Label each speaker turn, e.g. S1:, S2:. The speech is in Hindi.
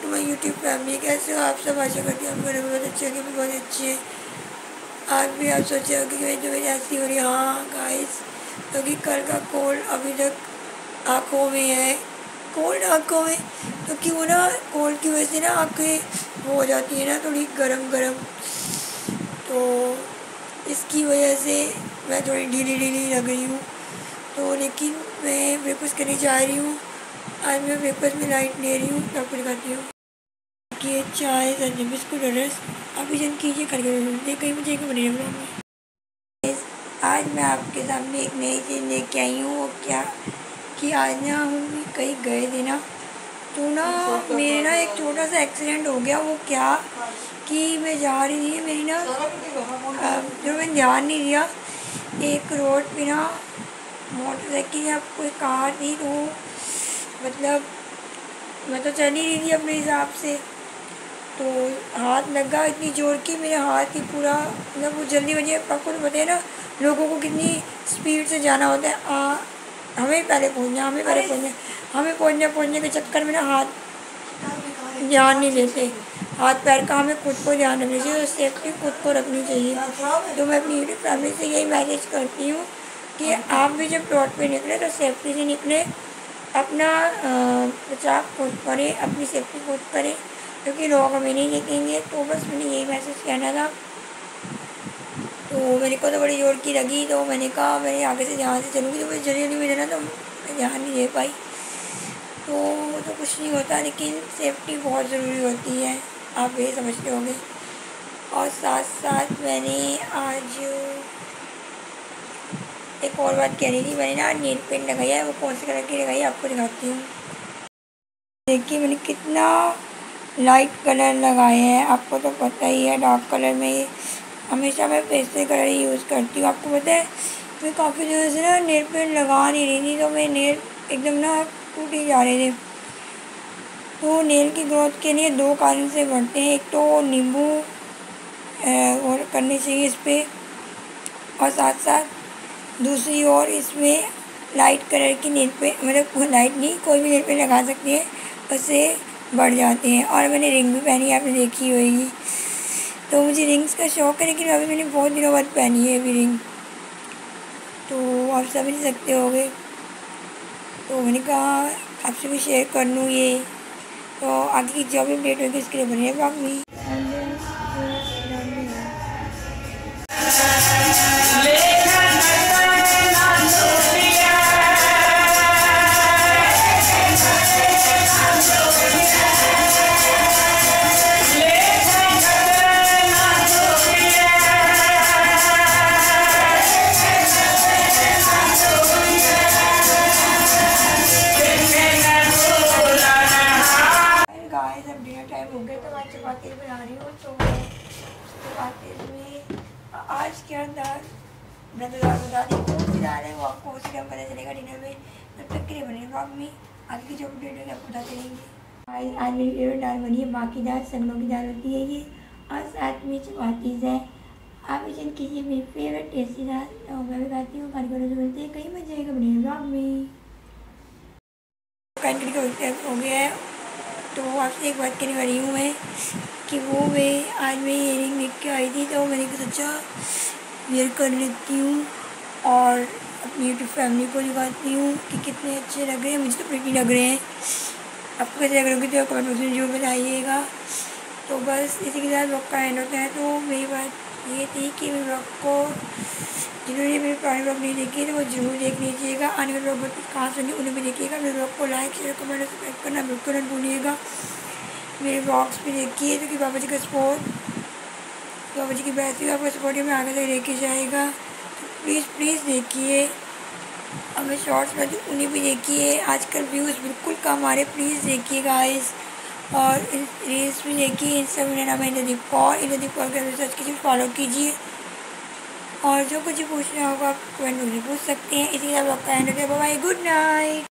S1: माई यूट्यूब फैमिली, कैसे हो आप सब? आशा करती हूँ मेरे बहुत अच्छे होंगे, बहुत अच्छे हैं। आज भी आप सोचे होंगे कि जो मेरी ऐसी हो रही है। हाँ गाइस, क्योंकि कल का कोल्ड अभी तक आँखों में है, कोल्ड आँखों में। क्योंकि वो ना कोल्ड की वजह से ना आँखें हो जाती है ना थोड़ी गरम गरम, तो इसकी वजह से मैं थोड़ी ढीली ढीली लग रही हूँ। तो लेकिन मैं ब्रेकफास्ट करने जा रही हूँ। आज मैं ब्रेकफास्ट में लाइट ले रही हूँ, तब फिर खाती हूँ कि चाय संजय बिस्कुट और रस। अभी जन कीजिए करके कहीं मुझे एक बने में। आज मैं आपके सामने एक नई चीज़ लेके आई हूँ। वो क्या कि आज ना हम कहीं गए थे ना, तो ना मेरे ना एक छोटा सा एक्सीडेंट हो गया। वो क्या कि मैं जा रही थी, मेरी ना जो मैंने ध्यान नहीं दिया, एक रोड पे ना मोटरसाइकिल या कोई कार थी, तो मतलब मैं तो चल ही रही थी अपने हिसाब से, तो हाथ लगा इतनी ज़ोर की, मेरे हाथ ही पूरा मतलब वो जल्दी बजे। आपको तो पता है ना लोगों को कितनी स्पीड से जाना होता है। हमें पहले पहुंचना, हमें पहुंचने के चक्कर में ना हाथ ध्यान नहीं देते। हाथ पैर का हमें खुद को ध्यान रखना चाहिए और सेफ्टी खुद को रखनी चाहिए। तो मैं अपनी यूट्यूब फैमिली से यही मैसेज करती हूँ कि आप भी जब रोड पे निकले तो सेफ्टी से निकले, अपना बचाव खुद करें, अपनी सेफ्टी खुद करें, क्योंकि लोग हमें नहीं देखेंगे। तो बस मैंने यही मैसेज कहना था। तो मेरे को तो बड़ी जोर की लगी, तो मैंने कहा मैं आगे से ध्यान से चलूँगी। तो मुझे जल्दी जल्दी में देना, तो मैं ध्यान नहीं दे पाई। तो कुछ नहीं होता, लेकिन सेफ्टी बहुत ज़रूरी होती है, आप ये समझते होंगे। और साथ साथ मैंने आज एक और बात कह रही थी। मैंने ना नेल पेंट लगाई है, वो कौन सी कलर की लगाई है आपको दिखाती हूँ। देखिए मैंने कितना लाइट कलर लगाए हैं, आपको तो पता ही है डार्क कलर में हमेशा मैं पेस्टल कलर ही यूज़ करती हूँ। आपको पता है मैं काफ़ी दिनों से ना नेल पेंट लगा नहीं रही थी, तो मेरे नेल एकदम ना टूट ही जा रहे थे। तो नेल की ग्रोथ के लिए दो कारण से बढ़ते हैं, एक तो नींबू और करनी चाहिए इस पर, और साथ साथ दूसरी ओर इसमें लाइट कलर की नेल पेंट, मतलब लाइट नहीं कोई भी नेल पेंट लगा सकती है, उससे बढ़ जाते हैं। और मैंने रिंग भी पहनी है, आपने देखी होगी। तो मुझे रिंग्स का शौक़ है, लेकिन अभी मैंने बहुत दिनों बाद पहनी है अभी रिंग, तो आप समझ सकते होगे। तो मैंने कहा आपसे भी शेयर कर लूँ ये। तो आगे की जो भी अपडेट होगी इसके लिए बने ब्लॉग में। अब डिनर टाइम हो गया, तो आज चपाती बना रही हूँ। तो चपाती में आज क्या दाल, मैं तो दाल बता दी कौन सी दाल है, वो आपको उसी टाइम पता चलेगा डिनर में। तब तक के लिए बने ब्लॉग में, आगे की जो अपडेट होगी आपको बताते रहेंगे। आज मेरी फेवरेट दाल बनी है, बाकी दाल सगनों की दाल होती है ये, और साथ में चपातीज़ है। आप इसे कीजिए मेरी फेवरेट टेस्टी दाल, तो मैं भी खाती हूँ। खाने को मिलते हैं कहीं मजा आएगा बने ब्लॉग में। कैंटीन का हो गया है, तो आपसे एक बात कहने वाली हूँ मैं कि वो मैं आज मैं इयरिंग लेके के आई थी, तो मैंने सोचा वेयर कर लेती हूँ और अपनी यूट्यूब फैमिली को दिखाती हूँ कि कितने अच्छे लग रहे हैं। मुझे तो प्रिटी लग रहे हैं, आपको कैसे लग रहे होंगे तो कमेंट बॉक्स में जरूर बताइएगा। तो बस इसी के साथ ब्लॉग का एंड होता है। तो मेरी बात ये थी कि मेरे ब्लॉग को जिन्होंने मेरे पुराने ब्लॉग नहीं देखे तो वो जरूर देख लीजिएगा। आने वाले ब्लॉग कहाँ सुनिए उन्हें भी देखिएगा। मेरे ब्लॉग को लाइक शेयर कमेंट और सब्सक्राइब करना बिल्कुल नहीं भूलिएगा। मेरे ब्लॉग्स भी देखिए, क्योंकि बाबा जी का सपोर्ट, बाबा जी की बैठ आपका सपोर्ट में आगे तक लेके जाएगा। तो प्लीज़ प्लीज़ देखिए, और मैं शॉर्ट्स में उन्हें भी देखिए। आजकल व्यूज़ बिल्कुल कम आ रहे, प्लीज़ देखिए गाइस। और रील्स भी देखिए। इंस्टा मेरा नाम है इंद्रदीप कौर कर सर्च कीजिए, फॉलो कीजिए। और जो कुछ पूछना होगा आप कमेंट में पूछ सकते हैं। इसी तरह आपका एंड हो गया। Bye, good night.